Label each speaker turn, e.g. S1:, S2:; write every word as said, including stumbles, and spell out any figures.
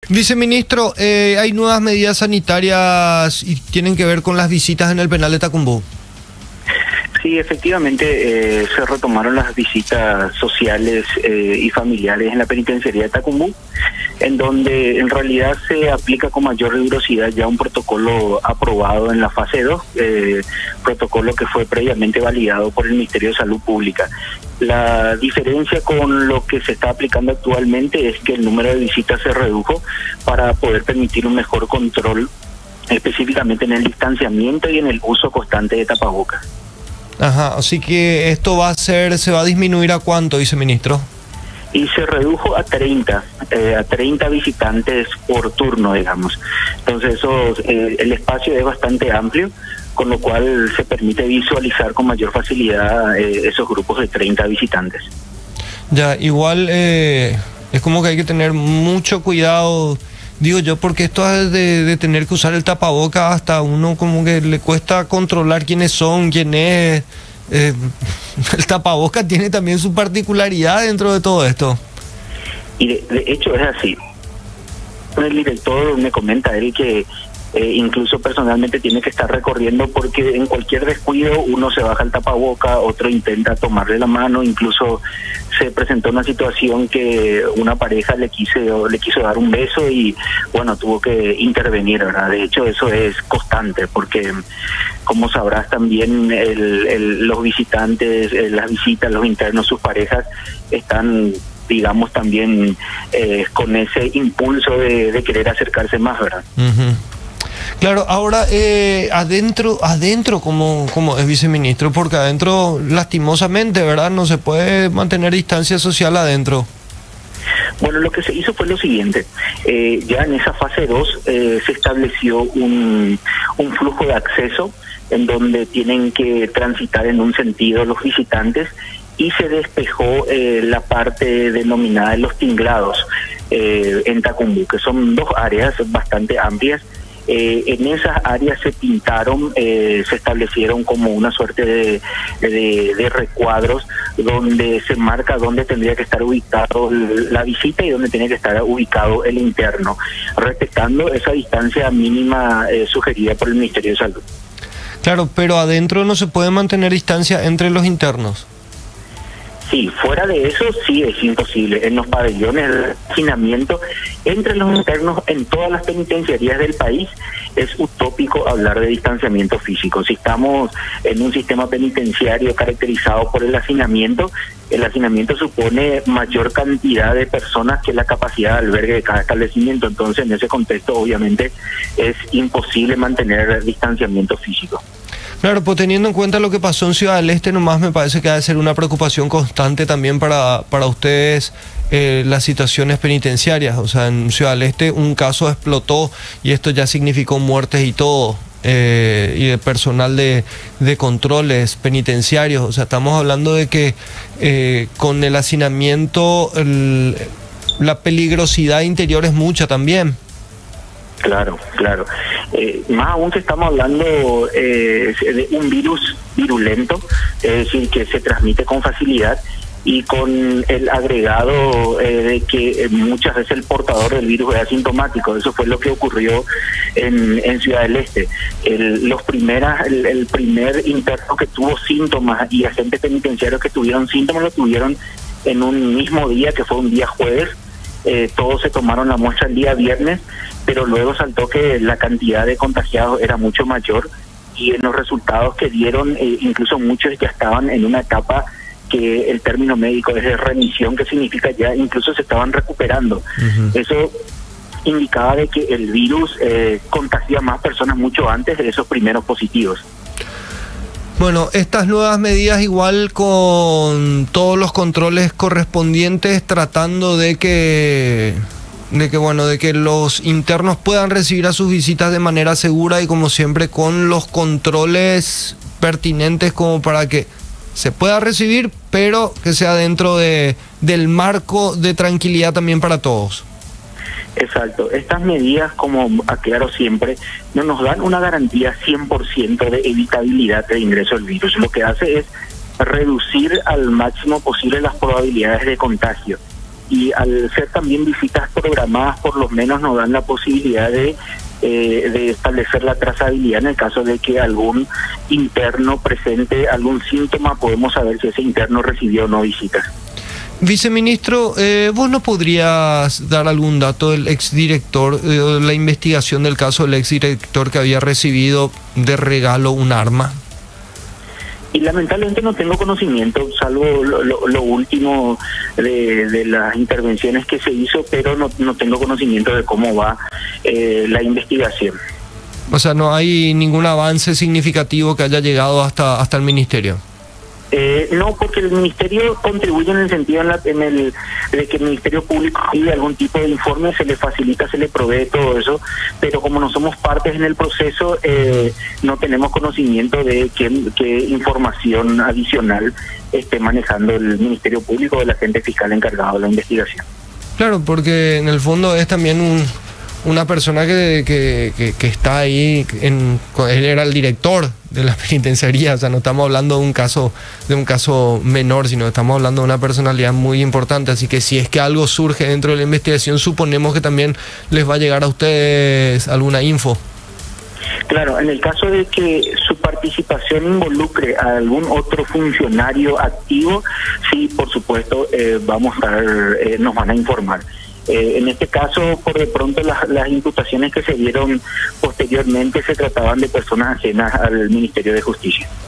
S1: Viceministro, eh, hay nuevas medidas sanitarias y tienen que ver con las visitas en el penal de Tacumbú.
S2: Sí, efectivamente eh, se retomaron las visitas sociales eh, y familiares en la penitenciaría de Tacumbú, en donde en realidad se aplica con mayor rigurosidad ya un protocolo aprobado en la fase dos, eh, protocolo que fue previamente validado por el Ministerio de Salud Pública. La diferencia con lo que se está aplicando actualmente es que el número de visitas se redujo para poder permitir un mejor control, específicamente en el distanciamiento y en el uso constante de tapabocas.
S1: Ajá, así que esto va a ser, ¿se va a disminuir a cuánto, viceministro?
S2: Y se redujo a treinta, eh, a treinta visitantes por turno, digamos. Entonces eso, eh, el espacio es bastante amplio, con lo cual se permite visualizar con mayor facilidad eh, esos grupos de treinta visitantes.
S1: Ya, igual eh, es como que hay que tener mucho cuidado, digo yo, porque esto es de, de tener que usar el tapaboca, hasta uno como que le cuesta controlar quiénes son, quién es. Eh, el tapaboca tiene también su particularidad dentro de todo esto.
S2: Y de, de hecho es así. El director me comenta él que eh, incluso personalmente tiene que estar recorriendo porque en cualquier descuido uno se baja el tapaboca, otro intenta tomarle la mano, incluso se presentó una situación que una pareja le quiso, le quiso dar un beso y bueno, tuvo que intervenir, ¿verdad? De hecho eso es constante porque, como sabrás también, el, el, los visitantes, eh, las visitas, los internos, sus parejas están, digamos, también eh, con ese impulso de, de querer acercarse más, ¿verdad? Uh-huh.
S1: Claro, ahora eh, adentro, adentro como, como es viceministro, porque adentro lastimosamente, ¿verdad? No se puede mantener distancia social adentro.
S2: Bueno, lo que se hizo fue lo siguiente, eh, ya en esa fase dos eh, se estableció un, un flujo de acceso en donde tienen que transitar en un sentido los visitantes y se despejó eh, la parte denominada de los tinglados eh, en Tacumbú, que son dos áreas bastante amplias. Eh, en esas áreas se pintaron, eh, se establecieron como una suerte de, de, de recuadros donde se marca dónde tendría que estar ubicado la visita y dónde tenía que estar ubicado el interno, respetando esa distancia mínima eh, sugerida por el Ministerio de Salud.
S1: Claro, pero adentro no se puede mantener distancia entre los internos.
S2: Sí, fuera de eso sí es imposible. En los pabellones de hacinamiento entre los internos en todas las penitenciarías del país es utópico hablar de distanciamiento físico. Si estamos en un sistema penitenciario caracterizado por el hacinamiento, el hacinamiento supone mayor cantidad de personas que la capacidad de albergue de cada establecimiento. Entonces, en ese contexto, obviamente, es imposible mantener distanciamiento físico.
S1: Claro, pues teniendo en cuenta lo que pasó en Ciudad del Este, nomás me parece que ha de ser una preocupación constante también para, para ustedes eh, las situaciones penitenciarias. O sea, en Ciudad del Este un caso explotó y esto ya significó muertes y todo, eh, y de personal de, de controles penitenciarios. O sea, estamos hablando de que eh, con el hacinamiento el, la peligrosidad interior es mucha también.
S2: Claro, claro. Eh, más aún que estamos hablando eh, de un virus virulento, es decir, que se transmite con facilidad y con el agregado eh, de que eh, muchas veces el portador del virus es asintomático. Eso fue lo que ocurrió en, en Ciudad del Este. El, los primeras, el, el primer interno que tuvo síntomas y agentes penitenciarios que tuvieron síntomas lo tuvieron en un mismo día, que fue un día jueves. Eh, todos se tomaron la muestra el día viernes, pero luego saltó que la cantidad de contagiados era mucho mayor y en los resultados que dieron, eh, incluso muchos ya estaban en una etapa que el término médico es de remisión, que significa ya incluso se estaban recuperando. Uh-huh. Eso indicaba de que el virus eh, contagia a más personas mucho antes de esos primeros positivos.
S1: Bueno, estas nuevas medidas igual con todos los controles correspondientes, tratando de que, de que bueno, de que los internos puedan recibir a sus visitas de manera segura y como siempre con los controles pertinentes como para que se pueda recibir, pero que sea dentro de, del marco de tranquilidad también para todos.
S2: Exacto. Estas medidas, como aclaro siempre, no nos dan una garantía cien por ciento de evitabilidad de ingreso del virus. Lo que hace es reducir al máximo posible las probabilidades de contagio. y al ser también visitas programadas, por lo menos nos dan la posibilidad de Eh, de establecer la trazabilidad en el caso de que algún interno presente algún síntoma, podemos saber si ese interno recibió o no visitas.
S1: Viceministro, eh, ¿vos no podrías dar algún dato del exdirector, eh, la investigación del caso del exdirector que había recibido de regalo un arma?
S2: Y lamentablemente no tengo conocimiento, salvo lo, lo, lo último de, de las intervenciones que se hizo, pero no, no tengo conocimiento de cómo va eh, la investigación.
S1: O sea, no hay ningún avance significativo que haya llegado hasta, hasta el ministerio.
S2: Eh, no, porque el ministerio contribuye en el sentido en la, en el, de que el Ministerio Público pide algún tipo de informe, se le facilita, se le provee todo eso, pero como no somos partes en el proceso, eh, no tenemos conocimiento de qué, qué información adicional esté manejando el Ministerio Público o el agente fiscal encargado de la investigación.
S1: Claro, porque en el fondo es también un... una persona que, que, que, que está ahí, en, él era el director de la penitenciaría, o sea, no estamos hablando de un caso de un caso menor, sino estamos hablando de una personalidad muy importante, así que si es que algo surge dentro de la investigación, suponemos que también les va a llegar a ustedes alguna info.
S2: Claro, en el caso de que su participación involucre a algún otro funcionario activo, sí, por supuesto, eh, vamos a estar, eh, nos van a informar. Eh, en este caso, por de pronto, las, las imputaciones que se dieron posteriormente se trataban de personas ajenas al Ministerio de Justicia.